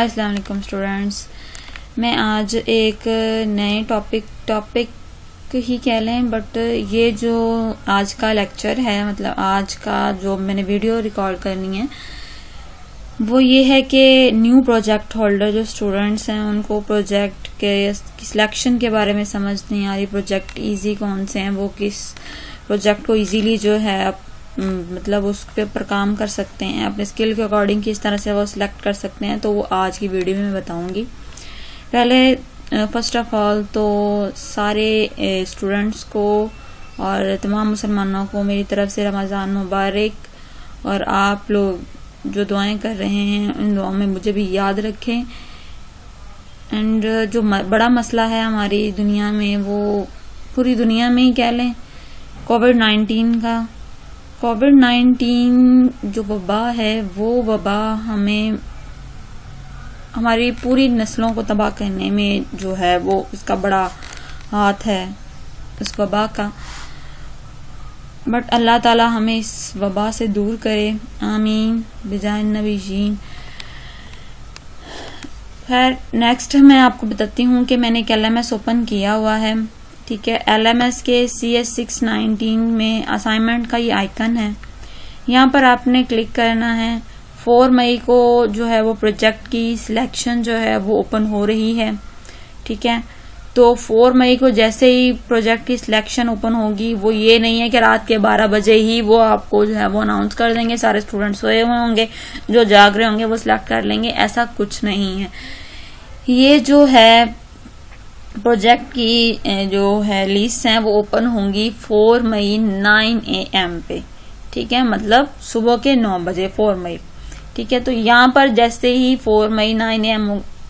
अस्सलाम वालेकुम स्टूडेंट्स। मैं आज एक नए टॉपिक ही कह लें, बट ये जो आज का लेक्चर है, मतलब आज का जो मैंने वीडियो रिकॉर्ड करनी है वो ये है कि न्यू प्रोजेक्ट होल्डर जो स्टूडेंट्स हैं उनको प्रोजेक्ट के सिलेक्शन के बारे में समझ नहीं आ रही। प्रोजेक्ट इजी कौन से हैं, वो किस प्रोजेक्ट को इजीली जो है मतलब उस पे ऊपर काम कर सकते हैं, अपने स्किल के अकॉर्डिंग किस तरह से वो सिलेक्ट कर सकते हैं, तो वो आज की वीडियो में मैं बताऊंगी। पहले फर्स्ट ऑफ ऑल तो सारे स्टूडेंट्स को और तमाम मुसलमानों को मेरी तरफ से रमज़ान मुबारक। और आप लोग जो दुआएं कर रहे हैं उन दुआओं में मुझे भी याद रखें। एंड जो बड़ा मसला है हमारी दुनिया में, वो पूरी दुनिया में ही कह लें, कोविड-19 का। कोविड-19 जो वबा है, वो वबा हमें हमारी पूरी नस्लों को तबाह करने में जो है वो इसका बड़ा हाथ है, इस वबा का। बट अल्लाह ताला हमें इस वबा से दूर करे, आमीन बिजाय नबी जीन। खैर नेक्स्ट मैं आपको बताती हूँ कि मैंने एक LMS ओपन किया हुआ है, ठीक है। LMS के CS 619 में असाइनमेंट का ये आइकन है, यहाँ पर आपने क्लिक करना है। 4 मई को जो है वो प्रोजेक्ट की सिलेक्शन जो है वो ओपन हो रही है, ठीक है। तो 4 मई को जैसे ही प्रोजेक्ट की सिलेक्शन ओपन होगी, वो ये नहीं है कि रात के 12 बजे ही वो आपको जो है वो अनाउंस कर देंगे, सारे स्टूडेंट सोए हुए होंगे, जो जाग रहे होंगे वो सिलेक्ट कर लेंगे, ऐसा कुछ नहीं है। ये जो है प्रोजेक्ट की जो है लिस्ट है वो ओपन होंगी 4 मई 9 AM पे, ठीक है, मतलब सुबह के 9 बजे 4 मई, ठीक है। तो यहाँ पर जैसे ही 4 मई 9 AM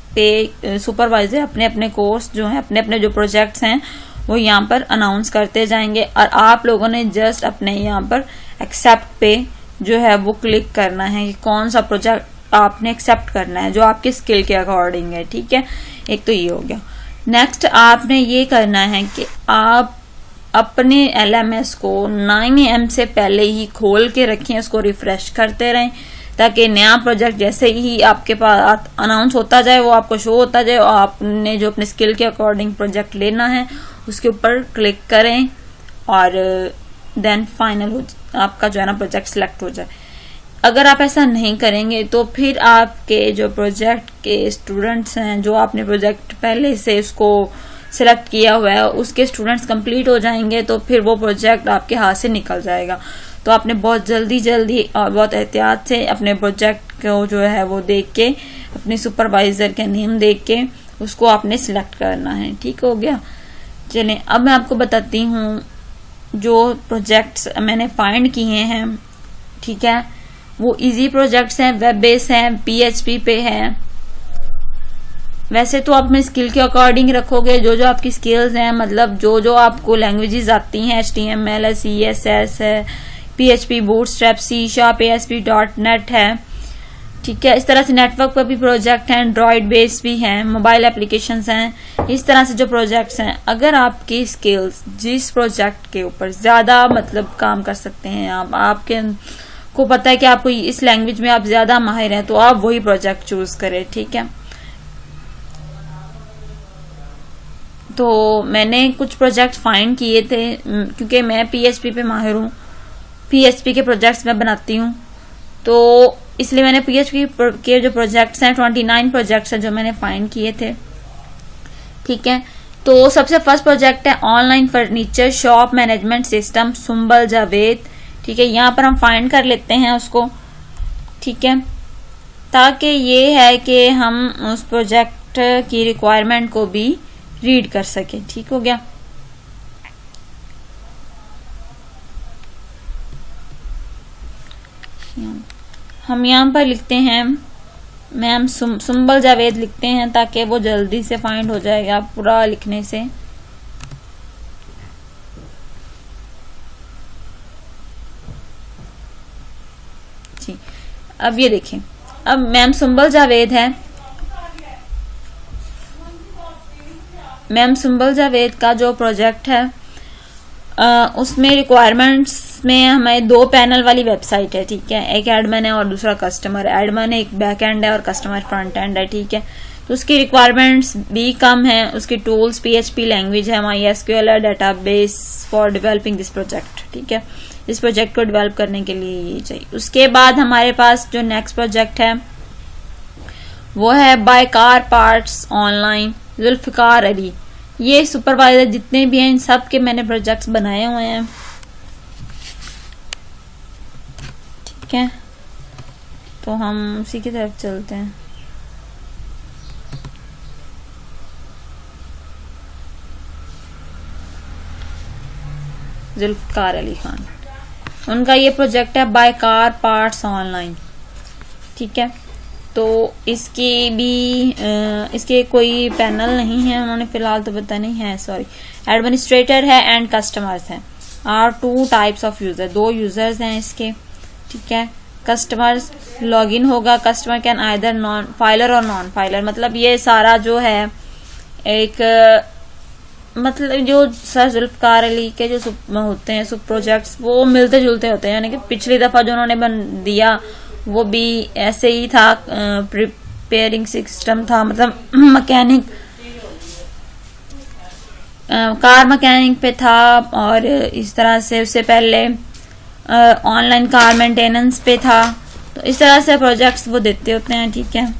पे सुपरवाइजर अपने अपने कोर्स जो है, अपने अपने जो प्रोजेक्ट्स हैं वो यहाँ पर अनाउंस करते जाएंगे, और आप लोगों ने जस्ट अपने यहाँ पर एक्सेप्ट पे जो है वो क्लिक करना है कि कौन सा प्रोजेक्ट आपने एक्सेप्ट करना है जो आपके स्किल के अकॉर्डिंग है, ठीक है। एक तो ये हो गया। नेक्स्ट आपने ये करना है कि आप अपने LMS को 9 AM से पहले ही खोल के रखें, उसको रिफ्रेश करते रहें, ताकि नया प्रोजेक्ट जैसे ही आपके पास अनाउंस होता जाए वो आपको शो होता जाए, और आपने जो अपने स्किल के अकॉर्डिंग प्रोजेक्ट लेना है उसके ऊपर क्लिक करें और देन फाइनल आपका जो है ना प्रोजेक्ट सिलेक्ट हो जाए। अगर आप ऐसा नहीं करेंगे तो फिर आपके जो प्रोजेक्ट के स्टूडेंट्स हैं, जो आपने प्रोजेक्ट पहले से उसको सिलेक्ट किया हुआ है, उसके स्टूडेंट्स कंप्लीट हो जाएंगे, तो फिर वो प्रोजेक्ट आपके हाथ से निकल जाएगा। तो आपने बहुत जल्दी और बहुत एहतियात से अपने प्रोजेक्ट को जो है वो देख के, अपने सुपरवाइजर के नेम देख के उसको आपने सिलेक्ट करना है, ठीक हो गया। चलें अब मैं आपको बताती हूँ जो प्रोजेक्ट्स मैंने फाइंड किए हैं, ठीक है, वो इजी प्रोजेक्ट्स हैं, वेब बेस हैं, PHP पे हैं। वैसे तो आप अपने स्किल के अकॉर्डिंग रखोगे, जो जो आपकी स्किल्स हैं, मतलब जो जो आपको लैंग्वेजेस आती हैं, HTML है, CSS है, PHP, Bootstrap, C#, ASP.NET है, ठीक है। इस तरह से नेटवर्क पर भी प्रोजेक्ट हैं, एंड्रॉइड बेस भी हैं, मोबाइल एप्लीकेशंस हैं, इस तरह से जो प्रोजेक्ट्स हैं। अगर आपकी स्किल्स जिस प्रोजेक्ट के ऊपर ज्यादा मतलब काम कर सकते हैं, आपके को पता है कि आपको इस लैंग्वेज में आप ज्यादा माहिर हैं, तो आप वही प्रोजेक्ट चूज करें, ठीक है। तो मैंने कुछ प्रोजेक्ट फाइंड किए थे, क्योंकि मैं PHP पे माहिर हूँ, PHP के प्रोजेक्ट्स मैं बनाती हूँ, तो इसलिए मैंने PHP के जो प्रोजेक्ट्स हैं 29 प्रोजेक्ट्स हैं जो मैंने फाइंड किए थे, ठीक है। तो सबसे फर्स्ट प्रोजेक्ट है online furniture shop management system Sumbal Javed, ठीक है। यहाँ पर हम फाइंड कर लेते हैं उसको, ठीक है, ताकि ये है कि हम उस प्रोजेक्ट की रिक्वायरमेंट को भी रीड कर सके, ठीक हो गया। हम यहाँ पर लिखते हैं मैम सुंबल जावेद लिखते हैं, ताकि वो जल्दी से फाइंड हो जाएगा पूरा लिखने से। अब ये देखें, अब मैम सुंबल जावेद है, मैम सुंबल जावेद का जो प्रोजेक्ट है उसमें रिक्वायरमेंट्स इसमें हमें 2 पैनल वाली वेबसाइट है, ठीक है। एक एडमिन है और दूसरा कस्टमर। एडमिन एक बैक एंड है और कस्टमर फ्रंट एंड है, ठीक है। तो उसकी रिक्वायरमेंट्स भी कम है। उसकी टूल्स PHP लैंग्वेज है, MySQL है, database for developing this project, ठीक है। इस प्रोजेक्ट को डेवलप करने के लिए ये चाहिए। उसके बाद हमारे पास जो नेक्स्ट प्रोजेक्ट है वो है buy car parts online, Zulfiqar Ali. ये सुपरवाइजर जितने भी हैं इन सब के मैंने प्रोजेक्ट्स बनाए हुए हैं, ठीक है। तो हम उसी की तरफ चलते हैं। जुल्फिकार अली खान, उनका ये प्रोजेक्ट है बाय कार पार्ट्स ऑनलाइन, ठीक है। तो इसके कोई पैनल नहीं है उन्होंने फिलहाल तो पता नहीं है, सॉरी। एडमिनिस्ट्रेटर है एंड कस्टमर्स हैं। Are 2 types of user, 2 users हैं इसके, ठीक है। कस्टमर्स लॉगिन होगा। Customer can either non filer और नॉन फाइलर, मतलब ये सारा जो है एक मतलब जो सर जुल्फिकार अली के जो होते हैं सब प्रोजेक्ट्स वो मिलते जुलते होते हैं, यानी कि पिछली दफा जो उन्होंने दिया वो भी ऐसे ही था, प्रिपेयरिंग सिस्टम था, मतलब मैकेनिक कार मैकेनिक पे था। और इस तरह से उससे पहले ऑनलाइन कार मेंटेनेंस पे था। तो इस तरह से प्रोजेक्ट्स वो देते होते हैं, ठीक है।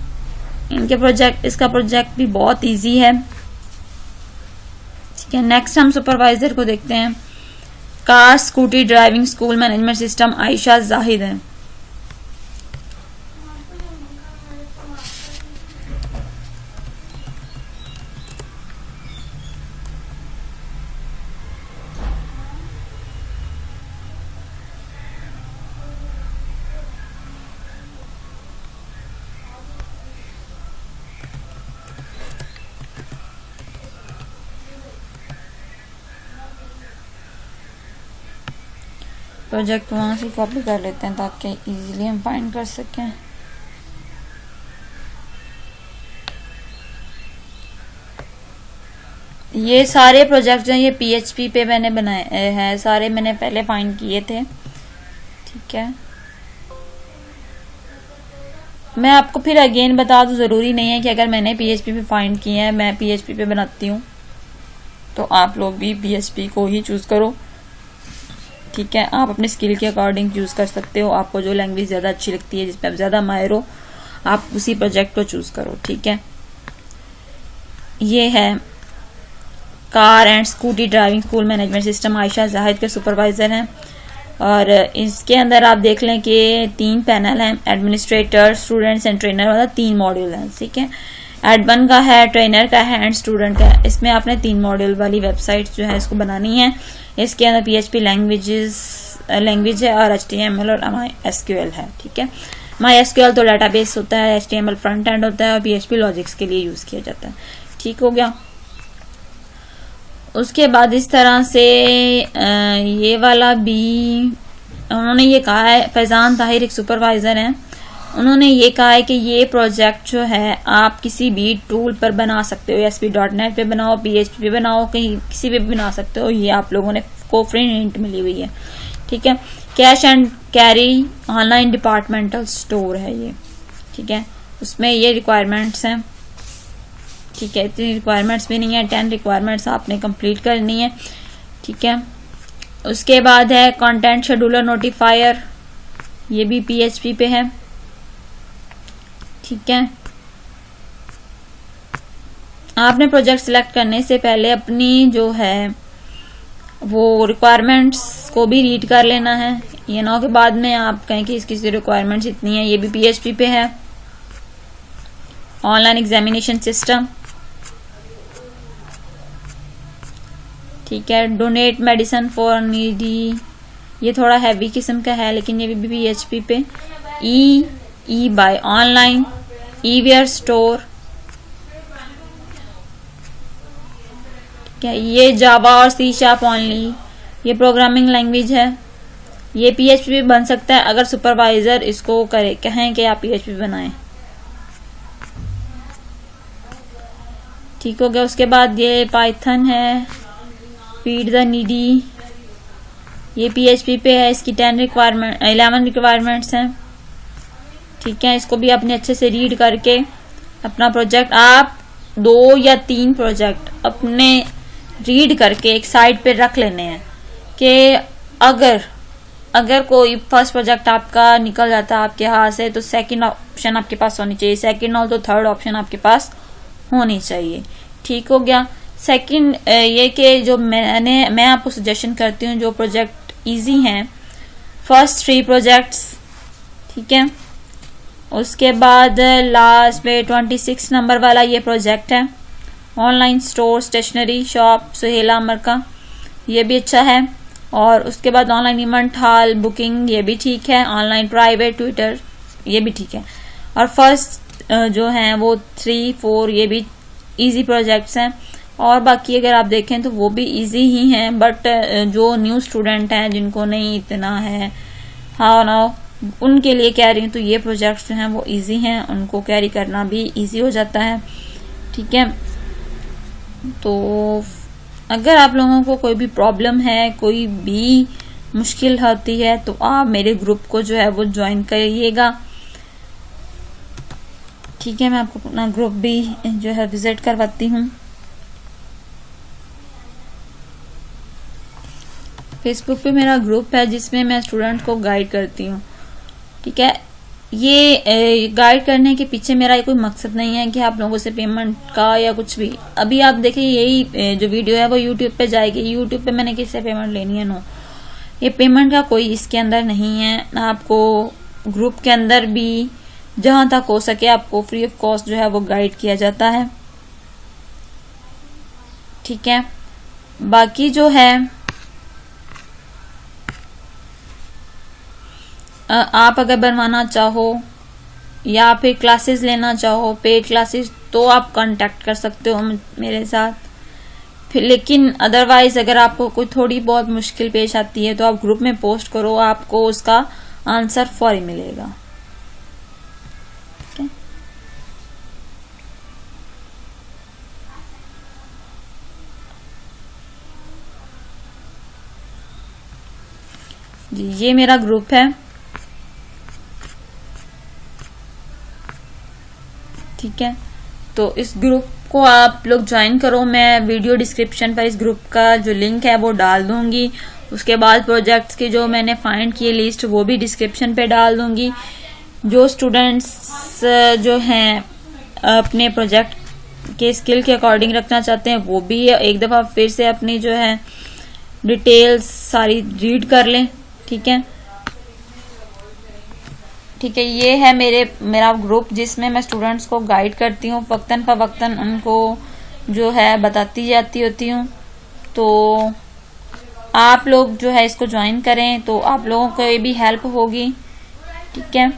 इसका प्रोजेक्ट भी बहुत इजी है, ठीक है। नेक्स्ट हम सुपरवाइजर को देखते हैं। Car scooty driving school management system Ayesha Zahid है। प्रोजेक्ट वहां से कॉपी कर लेते हैं ताकि इजीली हम फाइंड कर सकें। ये सारे प्रोजेक्ट जो ये PHP पे मैंने बनाए हैं, सारे मैंने पहले फाइंड किए थे, ठीक है। मैं आपको फिर अगेन बता दूं, जरूरी नहीं है कि अगर मैंने PHP पे फाइंड किए हैं मैं PHP पे बनाती हूँ, तो आप लोग भी PHP को ही चूज करो, ठीक है। आप अपने स्किल के अकॉर्डिंग चूज कर सकते हो। आपको जो लैंग्वेज ज्यादा अच्छी लगती है, जिसपे आप ज्यादा माहिर हो, आप उसी प्रोजेक्ट को चूज करो, ठीक है। ये है car and scooty driving school management system, Ayesha Zahid के सुपरवाइजर हैं। और इसके अंदर आप देख लें कि 3 पैनल हैं, एडमिनिस्ट्रेटर, स्टूडेंट्स एंड ट्रेनर, मतलब 3 मॉड्यूल हैं, ठीक है। एडमिन का है, ट्रेनर का है एंड स्टूडेंट का है। इसमें आपने 3 मॉड्यूल वाली वेबसाइट जो है इसको बनानी है। इसके अंदर PHP लैंग्वेज है और HTML और MySQL है, ठीक है। MySQL तो डेटाबेस होता है, HTML फ्रंट एंड होता है और PHP लॉजिक्स के लिए यूज किया जाता है, ठीक हो गया। उसके बाद इस तरह से ये वाला भी उन्होंने ये कहा है, फैजान ताहिर एक सुपरवाइजर हैं, उन्होंने ये कहा है कि ये प्रोजेक्ट जो है आप किसी भी टूल पर बना सकते हो, ASP.NET पे बनाओ, PHP पे बनाओ, कहीं किसी पे भी बना सकते हो। ये आप लोगों ने को फ्री हिंट मिली हुई है, ठीक है। Cash and carry online departmental store है ये, ठीक है। उसमें ये रिक्वायरमेंट्स हैं, ठीक है। इतनी रिक्वायरमेंट्स भी नहीं है, 10 रिक्वायरमेंट्स आपने कंप्लीट करनी है, ठीक है। उसके बाद है कंटेंट शेड्यूलर नोटिफायर, ये भी PHP पे है, ठीक है। आपने प्रोजेक्ट सिलेक्ट करने से पहले अपनी जो है वो रिक्वायरमेंट्स को भी रीड कर लेना है, ये ना के बाद में आप कहें कि इसकी रिक्वायरमेंट्स इतनी है। ये भी PHP पे है। ऑनलाइन एग्जामिनेशन सिस्टम, ठीक है। डोनेट मेडिसिन फॉर नीडी, ये थोड़ा हैवी किस्म का है लेकिन ये भी PHP पे। ई बाय ऑनलाइन, ईवेयर स्टोर, ठीक है। ये जावा और C# ओनली, ये प्रोग्रामिंग लैंग्वेज है। ये PHP पे बन सकता है अगर सुपरवाइजर इसको करे, कहें कि आप PHP बनाएं, ठीक हो गया। उसके बाद ये पाइथन है, फीड द नीडी, ये PHP पे है, इसकी 11 रिक्वायरमेंट्स हैं। ठीक है, इसको भी आपने अच्छे से रीड करके अपना प्रोजेक्ट, आप 2 या 3 प्रोजेक्ट अपने रीड करके एक साइड पे रख लेने हैं कि अगर कोई फर्स्ट प्रोजेक्ट आपका निकल जाता है आपके हाथ से, तो सेकंड ऑप्शन आपके पास होनी चाहिए, सेकंड और तो थर्ड ऑप्शन आपके पास होनी चाहिए। ठीक हो गया। सेकंड ये कि जो मैं आपको सजेशन करती हूँ, जो प्रोजेक्ट इजी हैं, फर्स्ट 3 प्रोजेक्ट्स, ठीक है। उसके बाद लास्ट पे 26 नंबर वाला ये प्रोजेक्ट है, online store stationery shop Suhela Amar का, ये भी अच्छा है। और उसके बाद ऑनलाइन इवेंट हॉल बुकिंग, ये भी ठीक है। ऑनलाइन प्राइवेट ट्विटर, ये भी ठीक है। और फर्स्ट जो हैं वो 3, 4 ये भी इजी प्रोजेक्ट्स हैं। और बाकी अगर आप देखें तो वो भी इजी ही हैं, बट जो न्यू स्टूडेंट हैं जिनको नहीं इतना है हाउ नाउ, उनके लिए कह रही हूँ, तो ये प्रोजेक्ट्स जो हैं वो इजी हैं, उनको कैरी करना भी इजी हो जाता है। ठीक है, तो अगर आप लोगों को कोई भी प्रॉब्लम है, कोई भी मुश्किल होती है, तो आप मेरे ग्रुप को जो है वो ज्वाइन करिएगा। ठीक है, मैं आपको अपना ग्रुप भी जो है विजिट करवाती हूँ। फेसबुक पे मेरा ग्रुप है जिसमें मैं स्टूडेंट को गाइड करती हूँ। ठीक है, ये गाइड करने के पीछे मेरा कोई मकसद नहीं है कि आप लोगों से पेमेंट का या कुछ भी। अभी आप देखिए यही जो वीडियो है वो यूट्यूब पे जाएगी, यूट्यूब पे मैंने किससे पेमेंट लेनी है? नो, ये पेमेंट का कोई इसके अंदर नहीं है। आपको ग्रुप के अंदर भी जहां तक हो सके आपको फ्री ऑफ कॉस्ट जो है वो गाइड किया जाता है। ठीक है, बाकी जो है आप अगर बनवाना चाहो या फिर क्लासेस लेना चाहो, पेड क्लासेस, तो आप कांटेक्ट कर सकते हो मेरे साथ। फिर लेकिन अदरवाइज अगर आपको कोई थोड़ी बहुत मुश्किल पेश आती है तो आप ग्रुप में पोस्ट करो, आपको उसका आंसर फौरी मिलेगा। ठीक है, जी ये मेरा ग्रुप है। ठीक है, तो इस ग्रुप को आप लोग ज्वाइन करो। मैं वीडियो डिस्क्रिप्शन पर इस ग्रुप का जो लिंक है वो डाल दूंगी। उसके बाद प्रोजेक्ट्स की जो मैंने फाइंड किए लिस्ट वो भी डिस्क्रिप्शन पे डाल दूंगी। जो स्टूडेंट्स जो हैं अपने प्रोजेक्ट के स्किल के अकॉर्डिंग रखना चाहते हैं वो भी एक दफा फिर से अपनी जो है डिटेल्स सारी रीड कर लें। ठीक है, ठीक है, ये है मेरा ग्रुप जिसमें मैं स्टूडेंट्स को गाइड करती हूँ, वक्तन फवक्तन उनको जो है बताती जाती होती हूँ। तो आप लोग जो है इसको ज्वाइन करें तो आप लोगों को ये भी हेल्प होगी। ठीक है,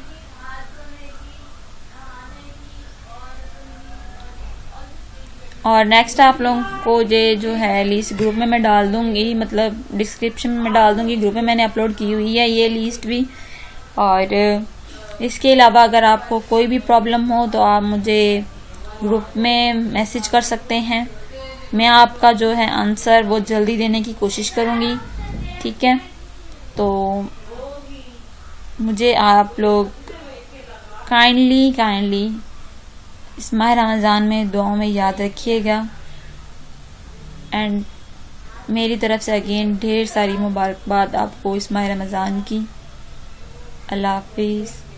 और नेक्स्ट आप लोगों को ये जो है लिस्ट ग्रुप में मैं डाल दूंगी, मतलब डिस्क्रिप्शन में डाल दूंगी। ग्रुप में मैंने अपलोड की हुई है ये लिस्ट भी। और इसके अलावा अगर आपको कोई भी प्रॉब्लम हो तो आप मुझे ग्रुप में मैसेज कर सकते हैं, मैं आपका जो है आंसर वो जल्दी देने की कोशिश करूँगी। ठीक है, तो मुझे आप लोग काइंडली इस माह रमज़ान में दुआओं में याद रखिएगा। एंड मेरी तरफ से अगेन ढेर सारी मुबारकबाद आपको इस माह रमज़ान की। अल्लाह हाफिज़।